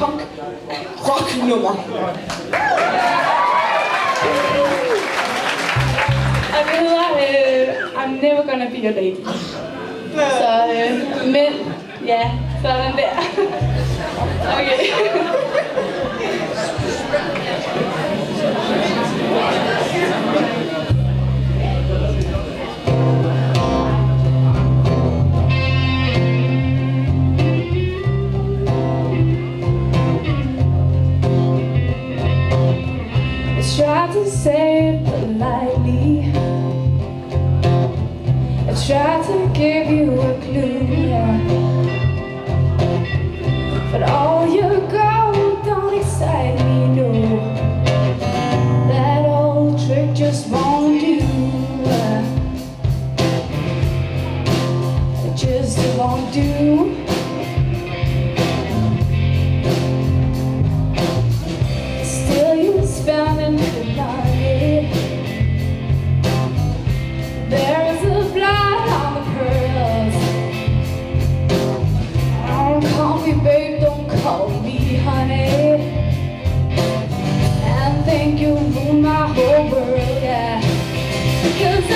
punk rock nummer. Og det hedder I'm Never Gonna Be Your Lady. Så, men, ja, sådan der. Okay. Try to say it politely. I try to give you a clue, yeah. But all your gold don't excite me, no. That old trick just won't do. It just won't do. Still you spending the money. There is a blood on the pearls. Don't call me babe, don't call me honey. And think you rule my whole world, yeah. 'Cause